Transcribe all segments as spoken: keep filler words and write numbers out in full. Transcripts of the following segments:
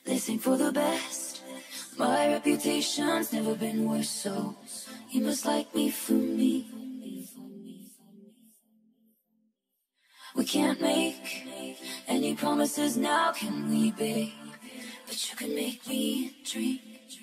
They sing for the best. My reputation's never been worse, so you must like me for me. We can't make any promises now, can we, babe? But you can make me dream.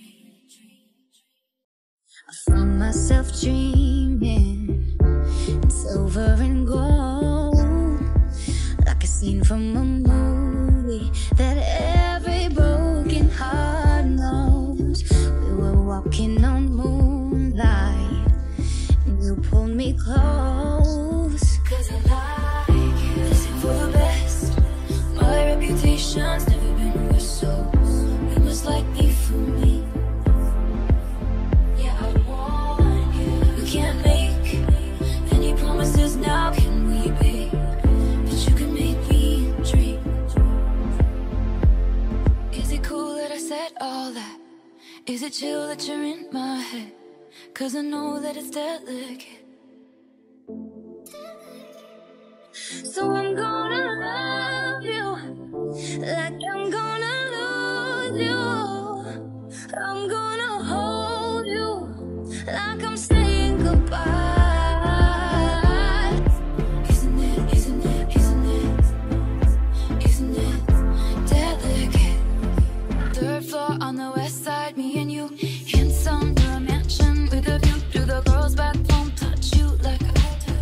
I found myself dreaming in silver and gold, like a scene from a movie that every broken heart knows. We were walking on moonlight and you pulled me close. Cause I like it. Listen for the best. My reputation's never been worse, so you must like me for me. Yeah, I want you. We can't make any promises now, can we, babe? But you can make me dream. Is it cool that I said all that? Is it chill that you're in my head? Cause I know that it's delicate. So I'm gonna love you like I'm gonna lose you. I'm gonna hold you like I'm saying goodbye. Isn't it, isn't it, isn't it, isn't it delicate? Third floor on the west side, me and you, handsome, to a mansion with a view to the girls back home. Touch you like I do.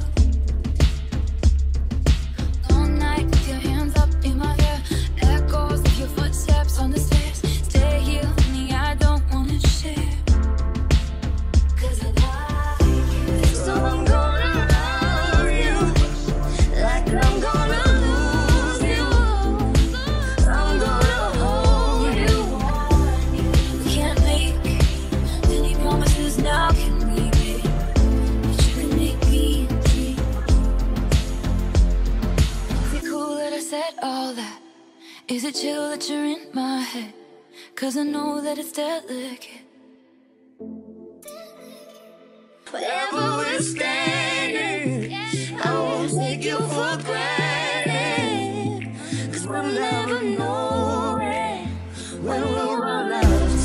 All night with your hands up in my hair, echoes of your footsteps on the stairs. Stay here with me, I don't wanna share. Cause I like you. So I'm gonna love you like I'm gonna lose you. I'm gonna hold you. We can't make any promises now, can we, babe? But you can make me dream. Is it cool that I said all that? Is it chill that you're in my head? Cause I know that it's delicate. Wherever we're standing, I won't take you for granted. Cause we'll never know it when we run out of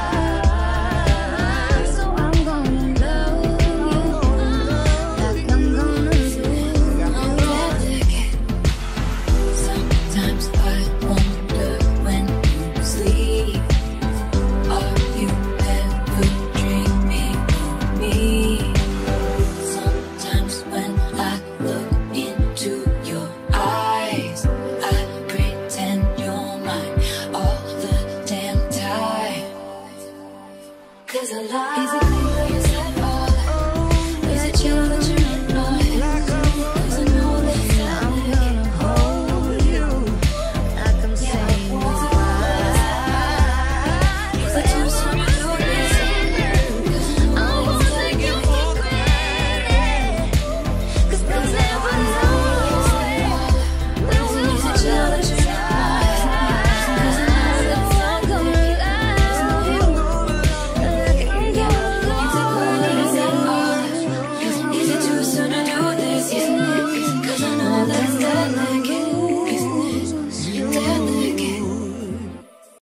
time. So I'm gonna love you like I'm gonna lose you. Delicate. Sometimes I wonder when you sleep, are you ever dreaming of me? Sometimes when I look into your eyes, I pretend you're mine all the damn time. Cause I like